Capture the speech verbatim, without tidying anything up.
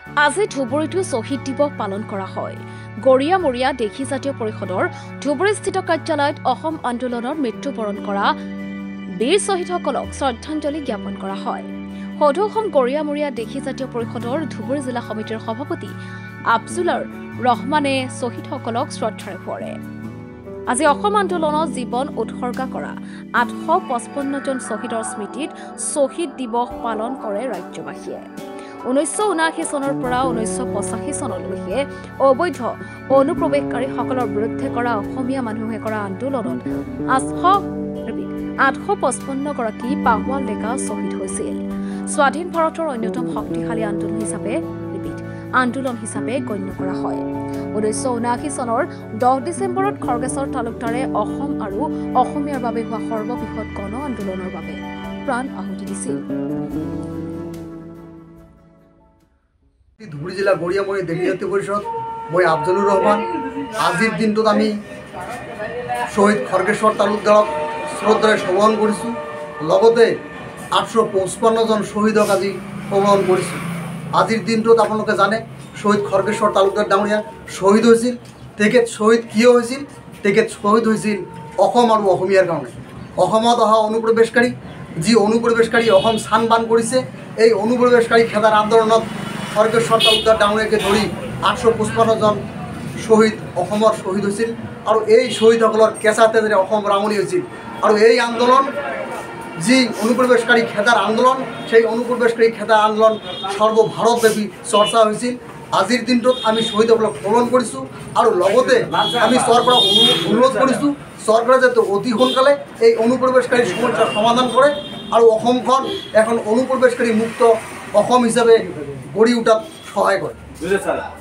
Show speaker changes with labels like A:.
A: আজি ধুবুৰীতো শ্বহীদ দিৱস পালন কৰা হয়। গৰিয়ামৰীয়া দেশী জাতীয় পৰিষদৰ ধুবুৰীস্থিত কাৰ্যালয়ত অসম আন্দোলনৰ মৃত্যুবৰণ কৰা বীৰ শ্বহীদসকলক শ্ৰদ্ধাঞ্জলি জ্ঞাপন কৰা হয়। সদৌ অসম গৰিয়ামৰীয়া দেশী জাতীয় পৰিষদৰ ধুবুৰী জিলা সমিতিৰ সভাপতি আফজুলৰ ৰহমানে শ্বহীদসকলক শ্ৰদ্ধাৰে সোঁৱৰে। আজি অসম আন্দোলনত জীৱন উৎসৰ্গা কৰা আঠশ পঁচপন্ন জন শ্বহীদৰ স্মৃতিত শ্বহীদ দিৱস পালন কৰে ৰাজ্যবাসীয়ে। ঊনৈছশ ঊনাশী চনৰ পৰা ঊনৈছশ পঁচাশী চনলৈকে অবৈধ অনুপ্ৰৱেশকাৰীসকলৰ বিৰুদ্ধে কৰা অসমীয়া মানুহে কৰা আন্দোলনত আঠশ পঁচপন্ন গৰাকী পাহোৱাল ডেকা শ্বহীদ হৈছিল। স্বাধীন ভাৰতৰ অন্যতম শক্তিশালী আন্দোলন হিচাপে আন্দোলন হিচাপে গণ্য কৰা হয়। ঊনৈছশ ঊনাশী চনৰ দহ ডিচেম্বৰত খৰ্গেশ্বৰ তালুকদাৰে অসম আৰু অসমীয়াৰ বাবে হোৱা সৰ্ববৃহৎ গণ আন্দোলনৰ বাবে প্ৰাণ আহুতি দিছিল।
B: ধুবুৰী জিলা গৰিয়ামৰী দেশী জাতীয় পৰিষদ মই আফজলুৰ ৰহমান। আজিৰ দিনটোত আমি শ্বহীদ খৰ্গেশ্বৰ তালুকদাৰক শ্ৰদ্ধাৰে স্মৰণ কৰিছোঁ। লগতে আঠশ পঁচপন্ন জন শ্বহীদক আজি স্মৰণ কৰিছোঁ। আজিৰ দিনটোত আপোনালোকে জানে শ্বহীদ খৰ্গেশ্বৰ তালুকদাৰ ডাঙৰীয়া শ্বহীদ হৈছিল। তেখেত শ্বহীদ কিয় হৈছিল? তেখেত শ্বহীদ হৈছিল অসম আৰু অসমীয়াৰ কাৰণে। অসমত অহা অনুপ্ৰৱেশকাৰী যি অনুপ্ৰৱেশকাৰী অসম স্থান বান কৰিছে, এই অনুপ্ৰৱেশকাৰী খেদাৰ আন্দোলনত খৰ্গেশ্বৰ তালুকদাৰ ডাঙৰীয়াকে ধৰি আঠশ পঁচপন্ন জন শ্বহীদ অসমৰ শ্বহীদ হৈছিল আৰু এই শ্বহীদসকলৰ কেঁচা তেজেৰে অসম ৰাঙনি হৈছিল। আৰু এই আন্দোলন যি অনুপ্ৰৱেশকাৰী খেদাৰ আন্দোলন, সেই অনুপ্ৰৱেশকাৰী খেদাৰ আন্দোলন সৰ্বভাৰতব্যাপী চৰ্চা হৈছিল। আজিৰ দিনটোত আমি শ্বহীদসকলক স্মৰণ কৰিছোঁ আৰু লগতে আমি চৰকাৰক অনুৰোধ কৰিছোঁ চৰকাৰে যাতে অতি সোনকালে এই অনুপ্ৰৱেশকাৰী সমস্যাৰ সমাধান কৰে আৰু অসমখন এখন অনুপ্ৰৱেশকাৰী মুক্ত অসম হিচাপে গঢ়ি উঠাত সহায় কৰে।